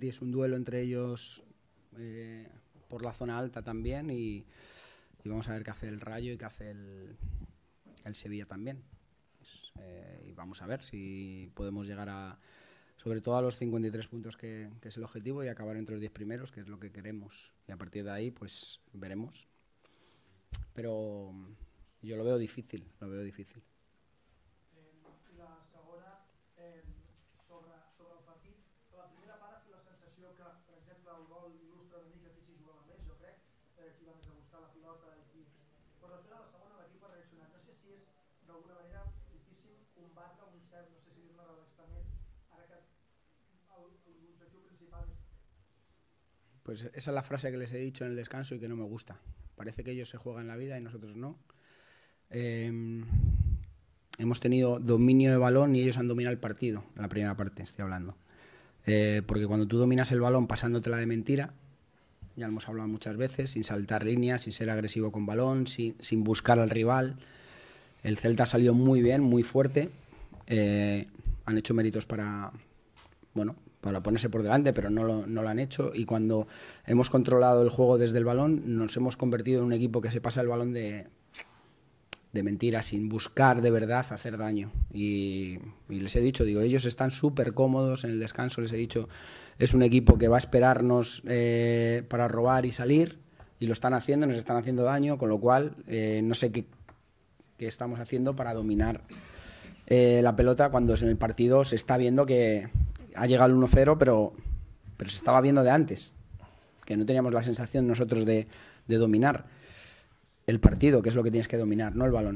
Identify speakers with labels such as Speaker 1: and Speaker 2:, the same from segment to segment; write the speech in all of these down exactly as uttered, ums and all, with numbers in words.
Speaker 1: es un duelo entre ellos eh, por la zona alta también y, y vamos a ver qué hace el Rayo y qué hace el, el Sevilla también. Pues, eh, y vamos a ver si podemos llegar a, sobre todo a los cincuenta y tres puntos que, que es el objetivo y acabar entre los diez primeros, que es lo que queremos. Y a partir de ahí, pues veremos. Pero yo lo veo difícil, lo veo difícil.
Speaker 2: La segona, eh, sobre, sobre el partit, la primera part ha fet la sensació que, per exemple, el gol il·lustra una mica qui s'hi jugava més, jo crec, eh, qui va més a buscar la pilota, i... però després a la segona l'equip ha reaccionat. No sé si és d'alguna manera difícil combatre un cert, no sé si dir-ne relaxament, ara que l'objectiu principal és...
Speaker 1: Pues esa es la frase que les he dicho en el descanso y que no me gusta. Parece que ellos se juegan la vida y nosotros no. Eh, hemos tenido dominio de balón y ellos han dominado el partido, en la primera parte estoy hablando. Eh, porque cuando tú dominas el balón pasándotela de mentira, ya lo hemos hablado muchas veces, sin saltar líneas, sin ser agresivo con balón, sin, sin buscar al rival, el Celta ha salido muy bien, muy fuerte, eh, han hecho méritos para, bueno, para ponerse por delante, pero no lo, no lo han hecho, y cuando hemos controlado el juego desde el balón nos hemos convertido en un equipo que se pasa el balón de, de mentira, sin buscar de verdad hacer daño. Y, y les he dicho, digo, ellos están súper cómodos en el descanso, les he dicho, es un equipo que va a esperarnos eh, para robar y salir, y lo están haciendo, nos están haciendo daño, con lo cual eh, no sé qué, qué estamos haciendo para dominar eh, la pelota cuando en el partido se está viendo que ha llegado el uno cero, pero, pero se estaba viendo de antes, que no teníamos la sensación nosotros de, de dominar el partido, que es lo que tienes que dominar, no el balón.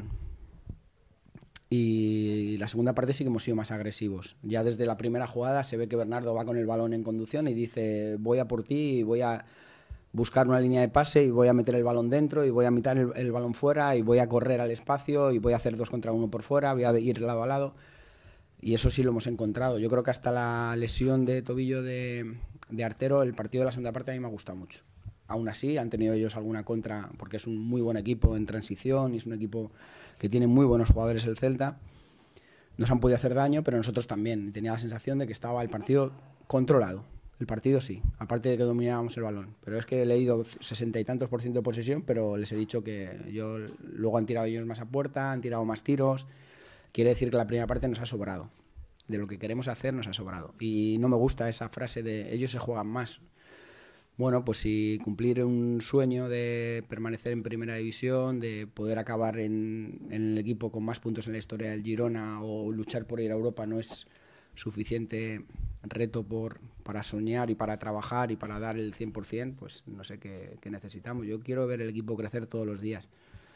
Speaker 1: Y la segunda parte sí que hemos sido más agresivos. Ya desde la primera jugada se ve que Bernardo va con el balón en conducción y dice, voy a por ti y voy a buscar una línea de pase y voy a meter el balón dentro y voy a meter el, el balón fuera y voy a correr al espacio y voy a hacer dos contra uno por fuera, voy a ir lado a lado. Y eso sí lo hemos encontrado. Yo creo que hasta la lesión de tobillo de, de Artero, el partido de la segunda parte a mí me ha gustado mucho. Aún así, han tenido ellos alguna contra, porque es un muy buen equipo en transición y es un equipo que tiene muy buenos jugadores el Celta. Nos han podido hacer daño, pero nosotros también. Tenía la sensación de que estaba el partido controlado. El partido sí, aparte de que dominábamos el balón. Pero es que he leído sesenta y tantos por ciento de posesión, pero les he dicho que yo, luego han tirado ellos más a puerta, han tirado más tiros. Quiere decir que la primera parte nos ha sobrado. De lo que queremos hacer nos ha sobrado. Y no me gusta esa frase de ellos se juegan más. Bueno, pues si cumplir un sueño de permanecer en primera división, de poder acabar en, en el equipo con más puntos en la historia del Girona o luchar por ir a Europa no es suficiente reto por, para soñar y para trabajar y para dar el cien por ciento, pues no sé qué, qué necesitamos. Yo quiero ver el equipo crecer todos los días.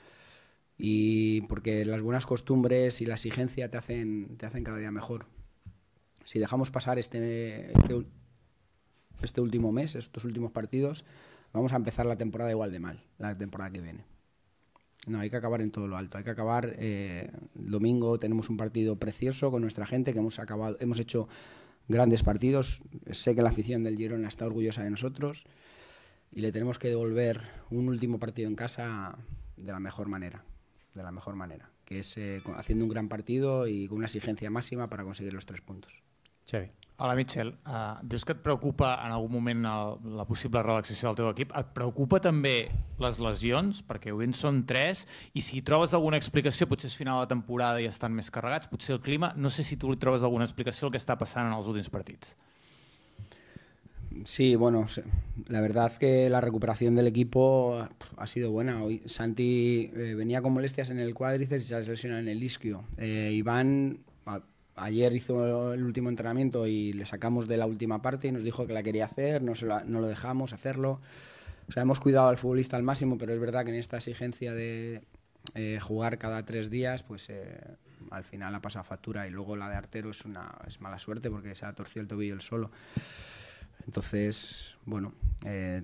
Speaker 1: Y porque las buenas costumbres y la exigencia te hacen, te hacen cada día mejor. Si dejamos pasar este, este, este último mes, estos últimos partidos, vamos a empezar la temporada igual de mal, la temporada que viene. No, hay que acabar en todo lo alto, hay que acabar, eh, el domingo tenemos un partido precioso con nuestra gente, que hemos, acabado, hemos hecho grandes partidos, sé que la afición del Girona está orgullosa de nosotros y le tenemos que devolver un último partido en casa de la mejor manera. de la mejor manera, que es eh, haciendo un gran partido y con una exigencia máxima para conseguir los tres puntos.
Speaker 3: Xavi.
Speaker 4: Hola, Mitchell. Uh, dius que et preocupa en algun moment el, la possible relaxació del teu equip. Et preocupa també les lesions? Perquè avui en són tres i si trobes alguna explicació, potser és final de temporada i estan més carregats, potser el clima, no sé si tu li trobes alguna explicació al que està passant en els últims partits.
Speaker 1: Sí, bueno, la verdad que la recuperación del equipo ha sido buena. Hoy Santi eh, venía con molestias en el cuádriceps y se lesiona en el isquio. Eh, Iván a, ayer hizo el último entrenamiento y le sacamos de la última parte y nos dijo que la quería hacer, no, se la, no lo dejamos hacerlo. O sea, hemos cuidado al futbolista al máximo, pero es verdad que en esta exigencia de eh, jugar cada tres días, pues eh, al final ha pasado factura. Y luego la de Artero es, una, es mala suerte porque se ha torcido el tobillo él solo. Entonces, bueno, eh,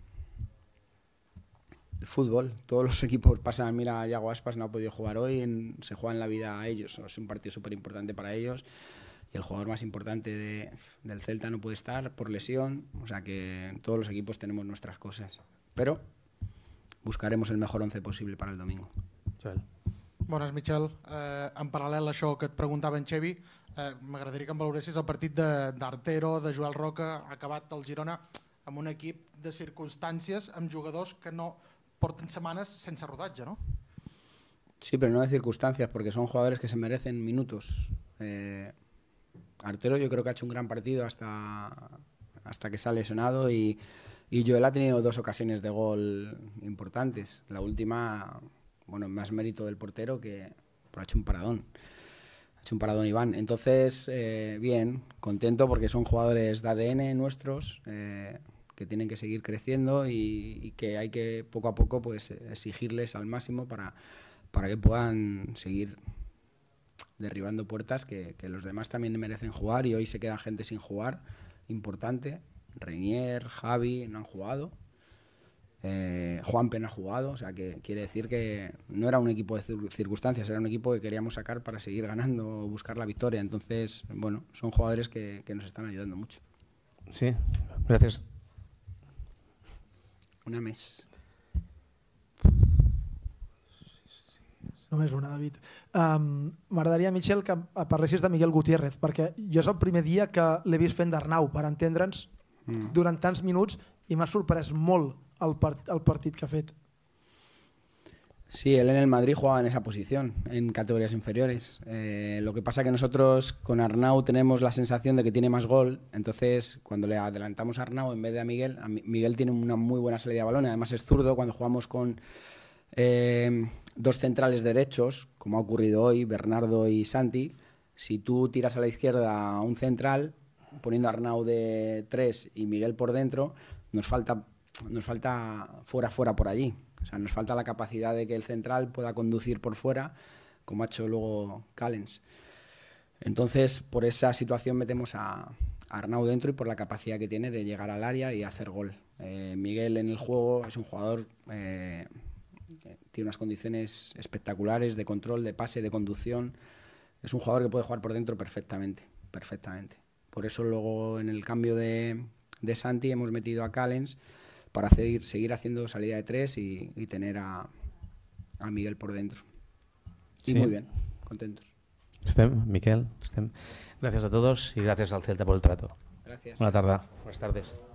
Speaker 1: el fútbol, todos los equipos pasan. Mira, Yago Aspas no ha podido jugar hoy, en, se juegan la vida a ellos, es un partido súper importante para ellos y el jugador más importante de, del Celta no puede estar por lesión, o sea que todos los equipos tenemos nuestras cosas, pero buscaremos el mejor once posible para el domingo.
Speaker 3: Joel.
Speaker 2: Bones, Michel. Eh, en paral·lel a això que et preguntava en Xevi,
Speaker 3: Eh, M'agradaria que em valoressis el partit de- d'Artero, de Joel Roca, acabat del Girona, amb un equip de circumstàncies, amb jugadors que no porten setmanes sense rodatge, ¿no?
Speaker 1: Sí, pero no de circunstancias, porque son jugadores que se merecen minutos. Eh, Artero yo creo que ha hecho un gran partido hasta, hasta que se ha lesionado y, y Joel ha tenido dos ocasiones de gol importantes. La última, bueno, más mérito del portero que pero ha hecho un paradón. Ha hecho un paradón Iván. Entonces, eh, bien, contento porque son jugadores de A D N nuestros eh, que tienen que seguir creciendo y, y que hay que poco a poco pues exigirles al máximo para, para que puedan seguir derribando puertas que, que los demás también merecen jugar y hoy se queda gente sin jugar, importante. Reinier, Javi no han jugado, eh, Juanpen ha jugado, o sea que quiere decir que no era un equipo de cir- circunstancias, era un equipo que queríamos sacar para seguir ganando, buscar la victoria. Entonces, bueno, son jugadores que, que nos están ayudando mucho.
Speaker 5: Sí, gracias.
Speaker 1: Una mes.
Speaker 2: Només una, David. Um, M'agradaria, Michel, que parlessis de Miguel Gutiérrez, perquè jo és el primer dia que l'he vist fent d'Arnau, per entendre'ns, mm. durant tants minuts, i m'ha sorprès molt el, part, el partit que ha fet.
Speaker 1: Sí, él en el Madrid jugaba en esa posición, en categorías inferiores. Eh, lo que pasa que nosotros con Arnau tenemos la sensación de que tiene más gol, entonces cuando le adelantamos a Arnau en vez de a Miguel, a Miguel tiene una muy buena salida de balón, además es zurdo. Cuando jugamos con eh, dos centrales derechos, como ha ocurrido hoy, Bernardo y Santi, si tú tiras a la izquierda a un central, poniendo a Arnau de tres y Miguel por dentro, nos falta, nos falta fuera, fuera por allí. O sea, nos falta la capacidad de que el central pueda conducir por fuera, como ha hecho luego Callens. Entonces, por esa situación metemos a, a Arnau dentro y por la capacidad que tiene de llegar al área y hacer gol. Eh, Miguel en el juego es un jugador, eh, tiene unas condiciones espectaculares de control, de pase, de conducción. Es un jugador que puede jugar por dentro perfectamente, perfectamente. Por eso luego en el cambio de, de Santi hemos metido a Callens para seguir, seguir haciendo salida de tres y, y tener a, a Miguel por dentro. Y
Speaker 5: sí.
Speaker 1: Muy bien, contentos.
Speaker 5: Estem, Miquel, estem. Gracias a todos y gracias al Celta por el trato.
Speaker 1: Gracias.
Speaker 5: Buena tarde. Buenas tardes.